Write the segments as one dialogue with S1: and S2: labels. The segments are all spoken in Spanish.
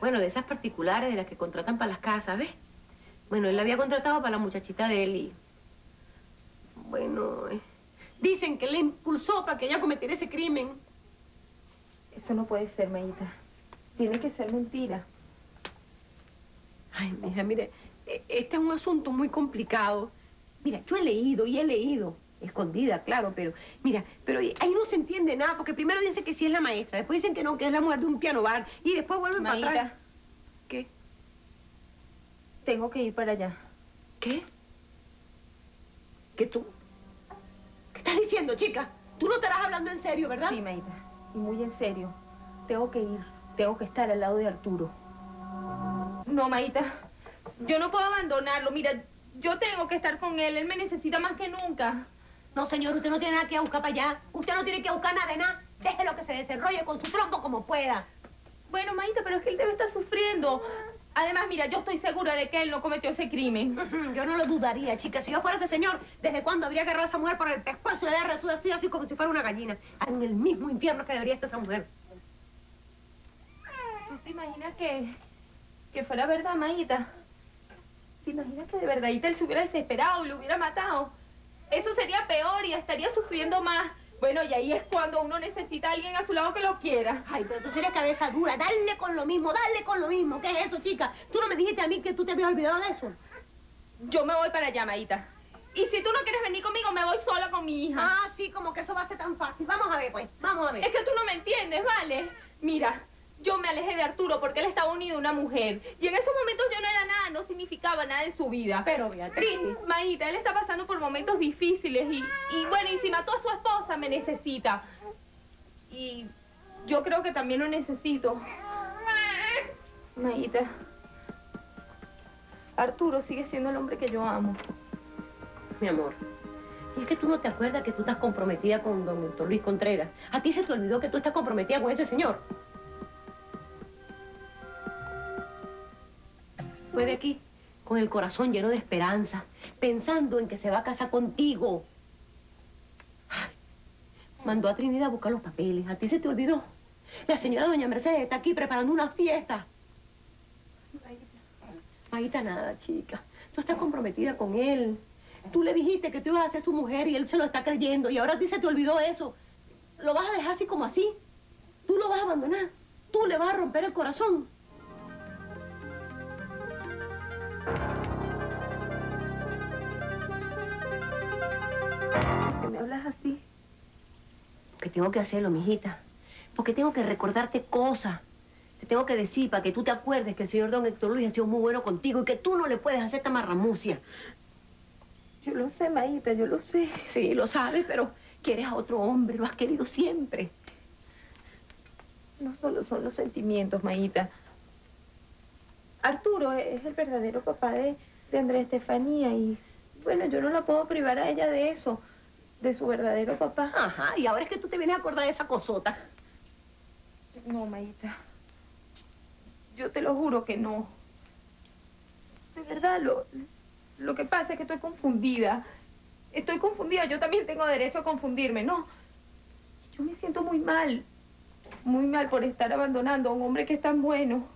S1: Bueno, de esas particulares, de las que contratan para las casas, ¿ves? Bueno, él la había contratado para la muchachita de él y... Bueno, dicen que le impulsó para que ella cometiera ese crimen.
S2: Eso no puede ser, Mayita. Tiene que ser mentira.
S1: Ay, mija, mire, este es un asunto muy complicado. Mira, yo he leído, escondida, claro, pero... Mira, pero ahí no se entiende nada, porque primero dicen que sí es la maestra, después dicen que no, que es la mujer de un piano bar, y después vuelven para atrás. ¿Qué?
S2: Tengo que ir para allá.
S1: ¿Qué? ¿Qué tú? ¿Qué estás diciendo, chica? Tú no estarás hablando en serio, ¿verdad?
S2: Sí, Mayita, y muy en serio. Tengo que ir, tengo que estar al lado de Arturo. No, Mayita, yo no puedo abandonarlo. Mira, yo tengo que estar con él me necesita más que nunca.
S1: No, señor, usted no tiene nada que buscar para allá. Usted no tiene que buscar nada de nada. Déjelo que se desenrolle con su trompo como pueda.
S2: Bueno, Mayita, pero es que él debe estar sufriendo. Además, mira, yo estoy segura de que él no cometió ese crimen.
S1: Yo no lo dudaría, chica. Si yo fuera ese señor, ¿desde cuándo habría agarrado a esa mujer por el pescuezo y le habría reducido así como si fuera una gallina? En el mismo infierno que debería estar esa mujer.
S2: ¿Tú te imaginas que fuera verdad, Mayita? ¿Te imaginas que de verdadita él se hubiera desesperado y lo hubiera matado? Eso sería peor y estaría sufriendo más. Bueno, y ahí es cuando uno necesita a alguien a su lado que lo quiera.
S1: Ay, pero tú eres cabeza dura. Dale con lo mismo, dale con lo mismo. ¿Qué es eso, chica? ¿Tú no me dijiste a mí que tú te habías olvidado de eso?
S2: Yo me voy para allá, Mayita. Y si tú no quieres venir conmigo, me voy sola con mi hija.
S1: Ah, sí, como que eso va a ser tan fácil. Vamos a ver, pues. Vamos a ver.
S2: Es que tú no me entiendes, ¿vale? Mira, yo me alejé de Arturo porque él estaba unido a una mujer. Y en esos momentos yo no era nada, no significaba nada en su vida.
S1: Pero, Beatriz...
S2: Mayita, él está pasando por momentos difíciles y bueno, y si mató a su esposa, me necesita. Y yo creo que también lo necesito. Mayita, Arturo sigue siendo el hombre que yo amo.
S1: Mi amor, y es que tú no te acuerdas que tú estás comprometida con don Héctor Luis Contreras. A ti se te olvidó que tú estás comprometida con ese señor. Fue de aquí, con el corazón lleno de esperanza, pensando en que se va a casar contigo. Ay, mandó a Trinidad a buscar los papeles. ¿A ti se te olvidó? La señora doña Mercedes está aquí preparando una fiesta. Mayita, nada, chica. Tú estás comprometida con él. Tú le dijiste que tú ibas a ser su mujer y él se lo está creyendo. Y ahora a ti se te olvidó eso. ¿Lo vas a dejar así como así? ¿Tú lo vas a abandonar? ¿Tú le vas a romper el corazón?
S2: ¿Por qué me hablas así?
S1: Que tengo que hacerlo, mijita. Porque tengo que recordarte cosas. Te tengo que decir para que tú te acuerdes que el señor don Héctor Luis ha sido muy bueno contigo y que tú no le puedes hacer esta marramucia.
S2: Yo lo sé, Mayita, yo lo sé.
S1: Sí, lo sabes, pero quieres a otro hombre, lo has querido siempre.
S2: No solo son los sentimientos, Mayita. Arturo es el verdadero papá de Andrea Estefanía y, bueno, yo no la puedo privar a ella de eso, de su verdadero papá.
S1: Ajá, y ahora es que tú te vienes a acordar de esa cosota.
S2: No, Mayita. Yo te lo juro que no. De verdad, lo que pasa es que estoy confundida. Estoy confundida. Yo también tengo derecho a confundirme, ¿no? Yo me siento muy mal por estar abandonando a un hombre que es tan bueno.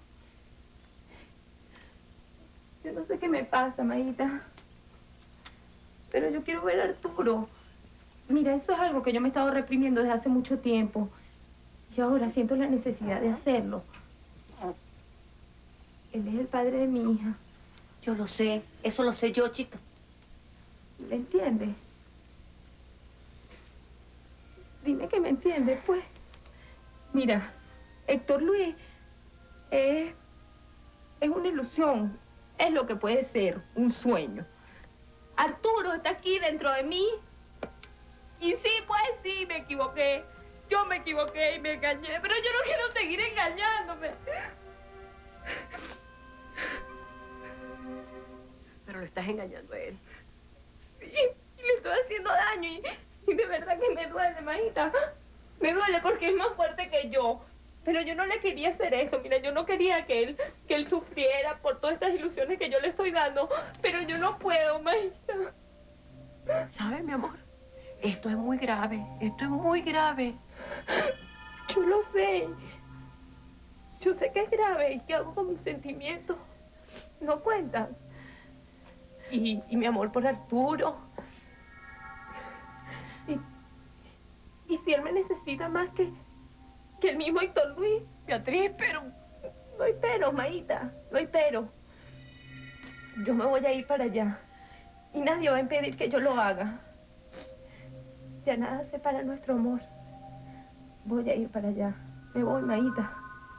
S2: Yo no sé qué me pasa, Mayita. Pero yo quiero ver a Arturo. Mira, eso es algo que yo me he estado reprimiendo desde hace mucho tiempo. Y ahora siento la necesidad de hacerlo. Él es el padre de mi hija.
S1: Yo lo sé, eso lo sé yo, chica.
S2: ¿Me entiendes? Dime que me entiendes, pues. Mira, Héctor Luis es una ilusión. Es lo que puede ser, un sueño. Arturo está aquí dentro de mí. Y sí, pues sí, me equivoqué. Yo me equivoqué y me engañé. Pero yo no quiero seguir engañándome.
S1: Pero lo estás engañando a él.
S2: Sí, y le estoy haciendo daño y de verdad que me duele, Mayita. Me duele porque es más fuerte que yo. Pero yo no le quería hacer eso. Mira, yo no quería que él sufriera por todas estas ilusiones que yo le estoy dando. Pero yo no puedo, Mayita.
S1: ¿Sabes, mi amor? Esto es muy grave. Esto es muy grave.
S2: Yo lo sé. Yo sé que es grave y que hago con mis sentimientos no cuentan. Y mi amor por Arturo. Y si él me necesita más que el mismo Héctor Luis.
S1: Beatriz, pero...
S2: No hay pero, Maíta, no hay pero. Yo me voy a ir para allá. Y nadie va a impedir que yo lo haga. Ya nada separa nuestro amor. Voy a ir para allá. Me voy, Maíta.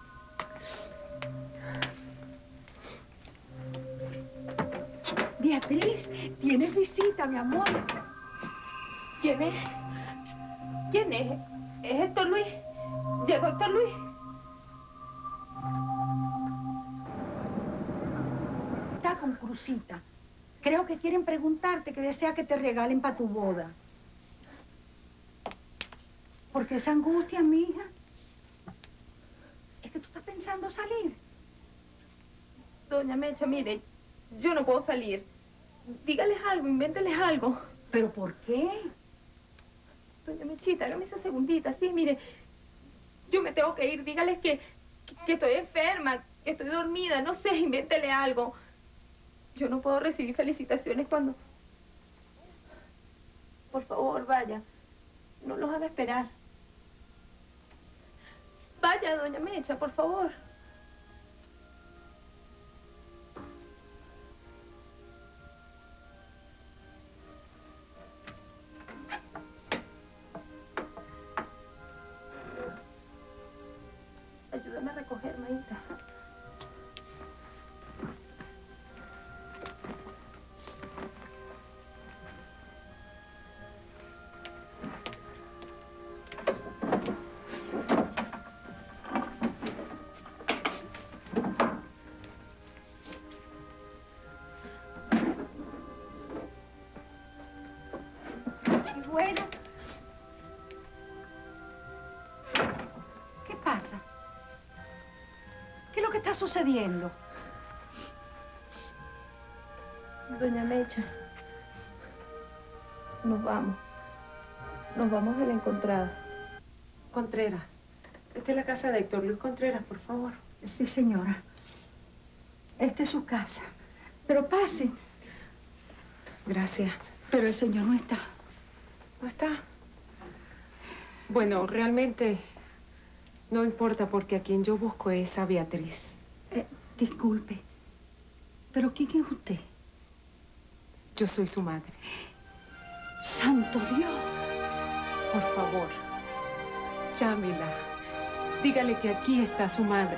S3: Beatriz, tienes visita, mi amor.
S2: ¿Quién es? ¿Quién es? ¿Es Héctor Luis? ¿Llegó Héctor Luis?
S3: Está con Crucita. Creo que quieren preguntarte que desea que te regalen para tu boda. ¿Por qué esa angustia, mija? Es que tú estás pensando salir.
S2: Doña Mecha, mire, yo no puedo salir. Dígales algo, invénteles algo.
S3: ¿Pero por qué?
S2: Doña Mechita, hágame esa segundita. Sí, mire, yo me tengo que ir. Dígales que estoy enferma, que estoy dormida. No sé, invéntele algo. Yo no puedo recibir felicitaciones cuando... Por favor, vaya. No los haga esperar. Vaya, doña Mecha, por favor. Ayúdame a recoger, Maíta.
S3: Y bueno, ¿qué pasa? ¿Qué es lo que está sucediendo?
S2: Doña Mecha, nos vamos. Nos vamos de la encontrada.
S4: Contreras. Esta es la casa de Héctor Luis Contreras, por favor.
S3: Sí, señora. Esta es su casa. Pero pase.
S4: Gracias.
S3: Pero el señor no está.
S4: ¿No está? Bueno, realmente no importa porque a quien yo busco es a Beatriz.
S3: Disculpe. ¿Pero quién es usted?
S4: Yo soy su madre.
S3: ¡Santo Dios!
S4: Por favor, llámela. Dígale que aquí está su madre.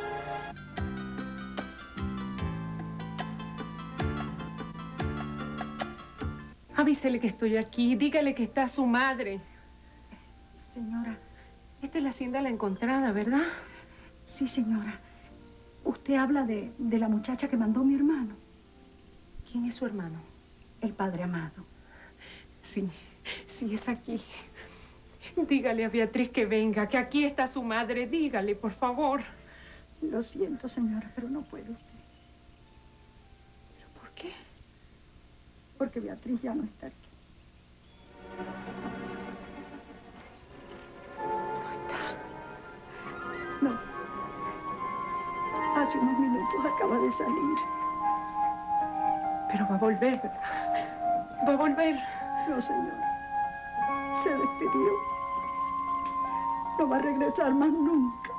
S4: Avísele que estoy aquí. Dígale que está su madre.
S3: Señora.
S4: Esta es la hacienda La Encontrada, ¿verdad?
S3: Sí, señora. Usted habla de la muchacha que mandó mi hermano.
S4: ¿Quién es su hermano?
S3: El padre Amado.
S4: Sí, sí, es aquí. Dígale a Beatriz que venga, que aquí está su madre. Dígale, por favor.
S3: Lo siento, señora, pero no puede ser.
S4: ¿Pero por qué?
S3: Porque Beatriz ya no está aquí.
S4: ¿No está?
S3: No. Hace unos minutos acaba de salir.
S4: Pero va a volver, ¿verdad? Va a volver.
S3: No, señora. Se despidió. No va a regresar más nunca.